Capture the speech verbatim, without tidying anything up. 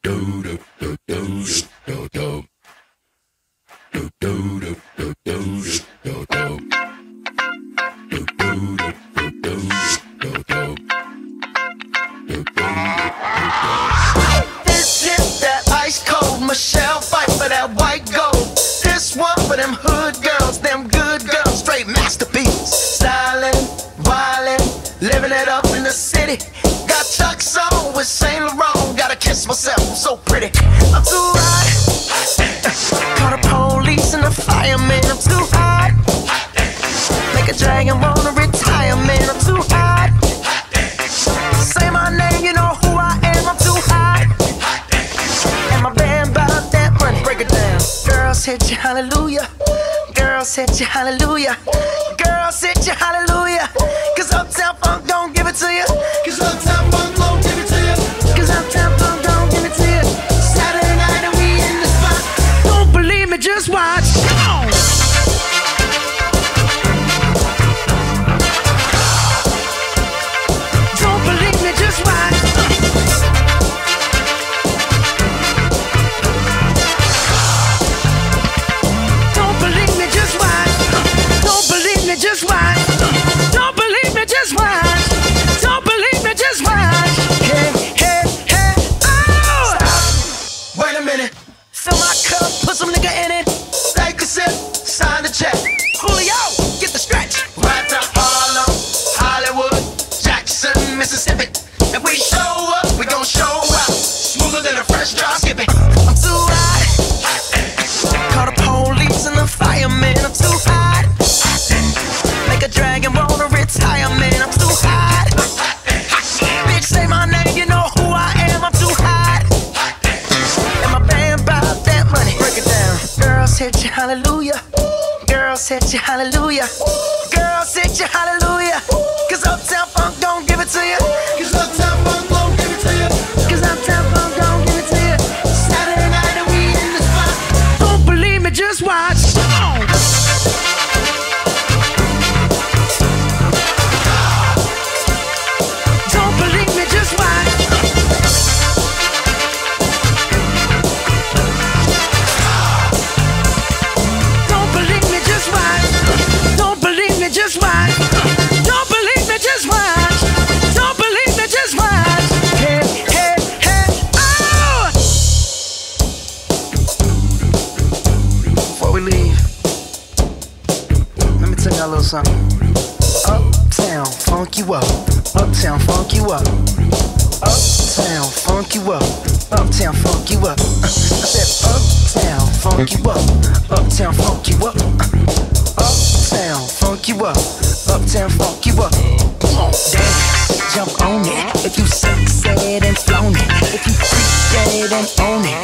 This is that ice cold Michelle fight for that white gold. This one for them hood girls, them good girls, straight masterpieces. Stylin', wildin', living it up in the city. Got Chuck's on with Saint Laurent. Gotta kiss myself, I'm so pretty. I'm too hot. Call the police and the fireman. I'm too hot. Make a dragon wanna retire, man. I'm too hot. Say my name, you know who I am. I'm too hot. And my band bought that money. Break it down. Girls hit you, hallelujah. Girls hit you, hallelujah. Girls hit you, hallelujah. Cause Uptown Funk don't give it to you. Cause Uptown Funk don't give it to you. Cause Uptown Funk don't give it to you. Saturday night and we in the spot. Don't believe me, just watch. Come on. Don't believe me, just watch. Don't believe me, just watch. Don't believe me, just watch. Don't believe me, just watch. Don't believe me, just watch. Hey, hey, hey, oh! Stop. Wait a minute. Fill my cup, put some nigga in it. Take a sip, sign the check. Julio, get the stretch. Right to Harlem, Hollywood, Jackson, Mississippi. If we show up, we gon' show out. Smoother than a fresh drop skipping. I'm too hot. Call the police and the fireman. I'm too hot. Make a dragon wanna retire, man. I'm too hot. Bitch, say my name, you know who I am. I'm too hot. And my band bought that money. Break it down. Girls hit you, hallelujah. Girls hit you, hallelujah. Girls hit you, hallelujah. Cause Uptown Funk don't give it to you. Cause Uptown Funk don't give it to you. Cause Uptown Funk don't give it to you. Saturday night and we in the spot. Don't believe me, just watch. Come on. Don't believe me, just watch. Don't believe me, just watch. Don't believe me, just watch. Don't believe me, just watch. Don't believe me, just watch. Hey, hey, hey, oh! Before we leave, let me tell y'all a little something. Uptown funk you up. Uptown funk you up. Uptown funk you up. Uptown funk you up. I said uptown funk you up. Uptown funk you up. Uptown funk you up. Uptown funk you up. Come on, dance, jump on it. If you suck, said and flown it. If you freak dead and own it.